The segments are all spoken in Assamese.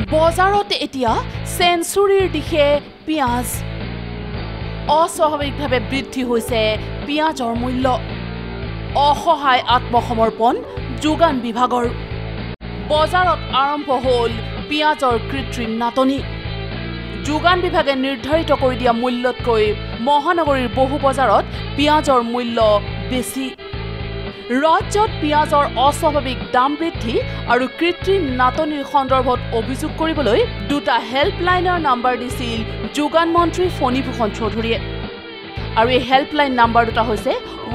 বজাৰত এতিয়া সেঞ্চুৰীৰ দিশে পিঁয়াজ অস্বাভাৱিকভাৱে বৃদ্ধি হৈছে পিঁয়াজৰ মূল্য অসহায় আত্মসমৰ্পণ যোগান বিভাগৰ বজাৰত আৰম্ভ হ'ল পিঁয়াজৰ কৃত্ৰিম নাটনি যোগান বিভাগে নিৰ্ধাৰিত কৰি দিয়া মূল্যতকৈ মহানগৰীৰ বহু বজাৰত পিঁয়াজৰ মূল্য বেছি ৰাজ্যত পিঁয়াজৰ অস্বাভাৱিক দাম বৃদ্ধি আৰু কৃত্ৰিম নাটনিৰ সন্দৰ্ভত অভিযোগ কৰিবলৈ দুটা হেল্পলাইনৰ নম্বৰ দিছিল যোগান মন্ত্ৰী ফণীভূষণ চৌধুৰীয়ে আৰু এই হেল্পলাইন নম্বৰ দুটা হৈছে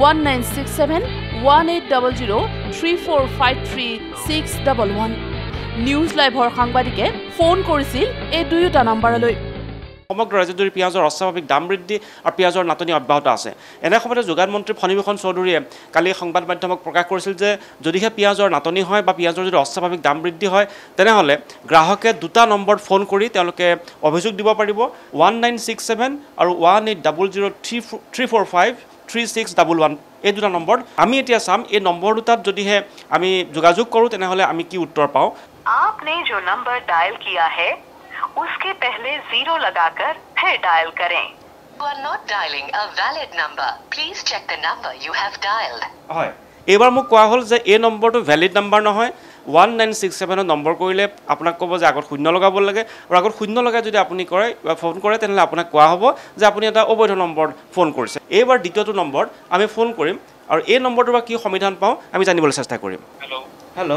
1967-1800-3453-611 নিউজ লাইভৰ সাংবাদিকে ফোন কৰিছিল এই দুয়োটা নম্বৰলৈ সমগ্ৰ ৰাজ্যজুৰি পিঁয়াজৰ অস্বাভাৱিক দাম বৃদ্ধি আৰু পিঁয়াজৰ নাটনি অব্যাহত আছে এনে সময়তে যোগান মন্ত্ৰী ফণীভূষণ চৌধুৰীয়ে কালি সংবাদ মাধ্যমক প্ৰকাশ কৰিছিল যে যদিহে পিঁয়াজৰ নাটনি হয় বা পিঁয়াজৰ যদি অস্বাভাৱিক দাম বৃদ্ধি হয় তেনেহ'লে গ্ৰাহকে দুটা নম্বৰত ফোন কৰি তেওঁলোকে অভিযোগ দিব পাৰিব 1967 আৰু 1800-3453-611 এই দুটা নম্বৰ আমি এতিয়া চাম এই নম্বৰ দুটাত যদিহে আমি যোগাযোগ কৰোঁ তেনেহ'লে আমি কি উত্তৰ পাওঁ आपने जो नंबर डायल किया है उसके पहले 0 लगाकर फिर डायल करें You are not dialing a valid number. Please check the number you have dialed. হয় এইবাৰ মোক কোৱা হ'ল যে এই নম্বৰটো ভ্যালিড নম্বৰ নহয় 1967 নম্বৰ কৰিলে আপোনাক ক'ব যে আগত শূন্য লগাব লাগে আৰু আগত শূন্য লগাই যদি আপুনি কৰে বা ফোন কৰে তেনেহ'লে আপোনাক কোৱা হ'ব যে আপুনি এটা অবৈধ নম্বৰত ফোন কৰিছে এইবাৰ দ্বিতীয়টো নম্বৰ আমি ফোন কৰিম আৰু এই নম্বৰটোৰ পৰা কি সমাধান পাওঁ আমি জানিবলৈ চেষ্টা কৰিম হেল্ল'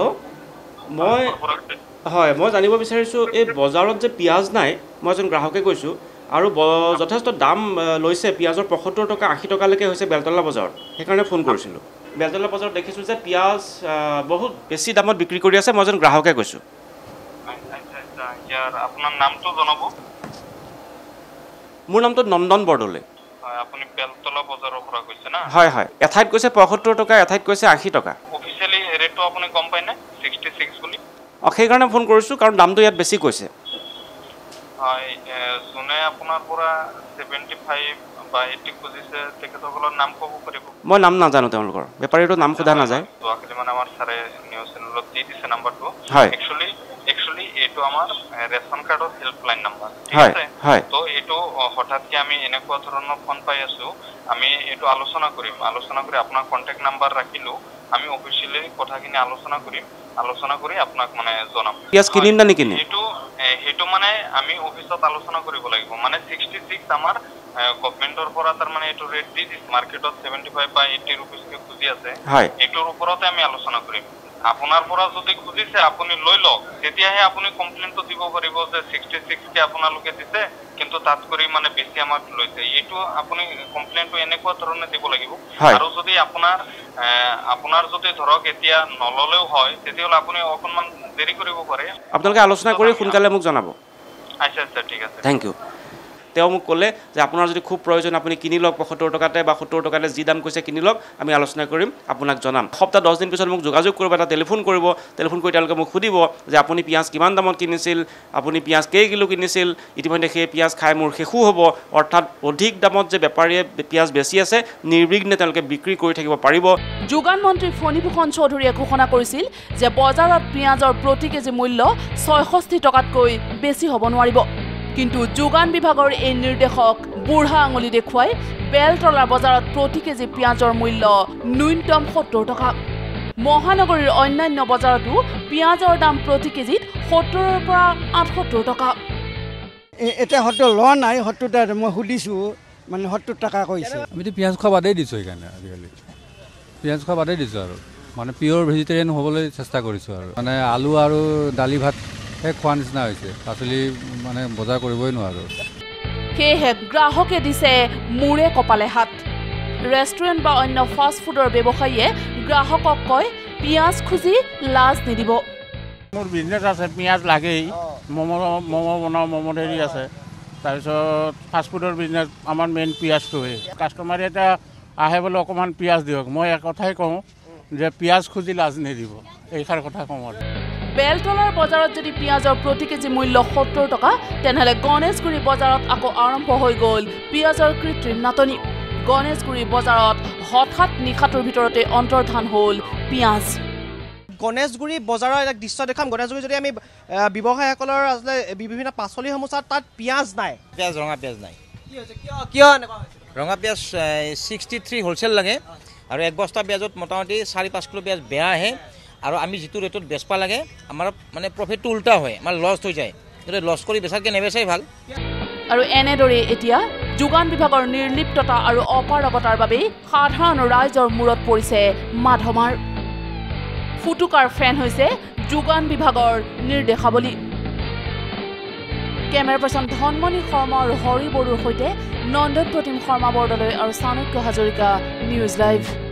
মই জানিব বিচাৰিছোঁ এই বজাৰত যে পিঁয়াজ নাই মই এজন গ্ৰাহকে কৈছোঁ আৰু যথেষ্ট দাম লৈছে পিঁয়াজৰ ৭৫ টকা ৮০ টকালৈকে হৈছে বেলতলা বজাৰত সেইকাৰণে ফোন কৰিছিলোঁ বেলতলা বজাৰত দেখিছোঁ যে পিঁয়াজ বহুত বেছি দামত বিক্ৰী কৰি আছে মই এজন গ্ৰাহকে কৈছোঁ আপোনাৰ নামটো জনাব মোৰ নামটো নন্দন বৰদলৈ আপুনি বেলতলা বজাৰৰ পৰা কৈছে না হয় হয় এঠাইত কৈছে ৭৫ টকা এঠাইত কৈছে ৮০ টকা অফিচিয়েলি ৰেটটো আপুনি গম পায় নে 66 বুলি সেইকাৰণে ফোন কৰিছোঁ কাৰণ দামটো ইয়াত বেছি কৈছে হয় যোনে আপোনাৰ পৰা 75 বা 80 খুজিছে তেখেতসকলৰ নাম ক'ব পাৰিব মই নাম নাজানো তেওঁলোকৰ বেপাৰীটোৰ নাম সোধা নাযায় যোৱাকালি মানে আমাৰ ছাৰে নিউজ চেনেলত দি দিছে নাম্বাৰটো হয় একচুৱেলি এইটো আমাৰ ৰেচন কাৰ্ডৰ হেল্পলাইন নাম্বাৰ ঠিক হয় আছে হয় তো এইটো হঠাৎকে আমি এনেকুৱা ধৰণৰ ফোন পাই আছোঁ আমি এইটো আলোচনা কৰি আপোনাৰ কণ্টেক্ট নাম্বাৰ ৰাখিলোঁ আমি অফিচিয়েলি কথাখিনি আলোচনা কৰি আপোনাক মানে জনাম পিঁয়াজ কিনিম না নিকিনি সেইটো মানে আমি অফিচত আলোচনা কৰিব লাগিব মানে 66 আমাৰ গভৰ্ণমেণ্টৰ পৰা তাৰ মানে এইটো ৰেট দি দিছে মাৰ্কেটত 75 বা 80 ৰুপিছকে খুজি আছে এইটোৰ ওপৰতে আমি আলোচনা কৰিম আপোনাৰ পৰা যদি খুজিছে আপুনি লৈ লওক তেতিয়াহে আপুনি কমপ্লেইনটো দিব পাৰিব যে 66 কে আপোনালোকে দিছে কিন্তু তাত কৰি মানে বেছি আমাক লৈছে এইটো আপুনি কমপ্লেইনটো এনেকুৱা ধৰণে দিব লাগিব আৰু যদি আপোনাৰ যদি ধৰক এতিয়া নললেও হয় তেতিয়াহ'লে আপুনি অকণমান দেৰি কৰিব পাৰে আপোনালোকে আলোচনা কৰি সোনকালে মোক জনাব আচ্ছা ঠিক আছে থেংক ইউ তেওঁ মোক ক'লে যে আপোনাৰ যদি খুব প্ৰয়োজন আপুনি কিনি লওক ৭৫ টকাতে বা ৭০ টকাতে যি দাম কৈছে কিনি লওক আমি আলোচনা কৰিম আপোনাক জনাম সপ্তাহ 10 দিন পিছত মোক যোগাযোগ কৰিব এটা টেলিফোন কৰি তেওঁলোকে মোক সুধিব যে আপুনি পিঁয়াজ কিমান দামত কিনিছিল আপুনি পিঁয়াজ কেই কিলো কিনিছিল ইতিমধ্যে সেই পিঁয়াজ খাই মোৰ শেষো হ'ব অৰ্থাৎ অধিক দামত যে বেপাৰীয়ে পিঁয়াজ বেছি আছে নিৰ্বিঘ্নে তেওঁলোকে বিক্ৰী কৰি থাকিব পাৰিব যোগান মন্ত্ৰী ফণীভূষণ চৌধুৰীয়ে ঘোষণা কৰিছিল যে বজাৰত পিঁয়াজৰ প্ৰতি কেজি মূল্য ৬৬ টকাতকৈ বেছি হ'ব নোৱাৰিব কিন্তু যোগান বিভাগৰ এই নিৰ্দেশক বুঢ়া আঙুলি দেখুৱাই বেলতলা বজাৰত প্ৰতি কেজি পিঁয়াজৰ মূল্য ন্যূনতম ৭০ টকা মহানগৰীৰ অন্যান্য বজাৰতো পিঁয়াজৰ দাম প্ৰতি কেজিত ৭০ৰ পৰা ৭৮ টকা এতিয়া ৭০ লোৱা নাই ৭০ মই সুধিছোঁ মানে ৭০ টকা কৈছে আমিতো পিঁয়াজ খোৱা বাদেই দিছোঁ সেইকাৰণে আজিকালি পিঁয়াজ খোৱা বাদেই দিছোঁ আৰু মানে পিয়'ৰ ভেজিটেৰিয়ান হ'বলৈ চেষ্টা কৰিছোঁ আৰু মানে আলু আৰু দালি ভাত খোৱা নিচিনা হৈছে পাচলি মানে বজাৰ কৰিবই নোৱাৰোঁ সেয়েহে গ্ৰাহকে দিছে মূৰে কপালে হাত ৰেষ্টুৰেণ্ট বা অন্য ফাষ্ট ফুডৰ ব্যৱসায়ীয়ে গ্ৰাহকক কয় পিঁয়াজ খুজি লাজ নিদিব মোৰ বিজনেছ আছে পিঁয়াজ লাগেই ম'ম' বনাওঁ ম'ম' হেৰি আছে তাৰপিছত ফাষ্ট ফুডৰ বিজনেছ আমাৰ মেইন পিঁয়াজটোৱে কাষ্টমাৰে এতিয়া আহে বোলে অকণমান পিঁয়াজ দিয়ক মই এক কথাই কওঁ যে পিঁয়াজ খুজি লাজ নিদিব এইষাৰ কথা কওঁ আৰু বেলতলাৰ বজাৰত যদি পিঁয়াজৰ প্ৰতি কেজি মূল্য ৭০ টকা তেনেহ'লে গণেশগুৰি বজাৰত আকৌ আৰম্ভ হৈ গ'ল পিঁয়াজৰ কৃত্ৰিম নাটনি গণেশগুৰি বজাৰত হঠাৎ নিশাটোৰ ভিতৰতে অন্তৰ্ধান হ'ল পিঁয়াজ গণেশগুৰি বজাৰৰ এটা দৃশ্য দেখাম গণেশগুৰি যদি আমি ব্যৱসায়ীসকলৰ আচলতে বিভিন্ন পাচলিসমূহ চাওঁ তাত পিঁয়াজ নাই পিঁয়াজ ৰঙা পিঁয়াজ নাই কি হৈছে কিয় এনেকুৱা হৈছে ৰঙা পিঁয়াজ 63 হোলচেল লাগে আৰু এক বস্তা পিঁয়াজত মোটামুটি 4-5 কিলো পিঁয়াজ বেয়া আহে আৰু আমি যিটো ৰেটত বেচবা লাগে আমাৰ মানে প্ৰফিটটো উল্টা হয় আমাৰ লছ হৈ যায় কিন্তু লছ কৰি বেচাতকৈ নেবেচাই ভাল আৰু এনেদৰে এতিয়া যোগান বিভাগৰ নিৰ্লিপ্ততা আৰু অপাৰগতাৰ বাবে সাধাৰণ ৰাইজৰ মূৰত পৰিছে মাধমাৰ ফুটুকাৰ ফেন হৈছে যোগান বিভাগৰ নিৰ্দেশাৱলী কেমেৰা পাৰ্চন ধনমণি শৰ্মা আৰু হৰি বড়োৰ সৈতে নন্দন প্ৰতিম শৰ্মা বৰদলৈ আৰু চাণক্য হাজৰিকা নিউজ লাইভ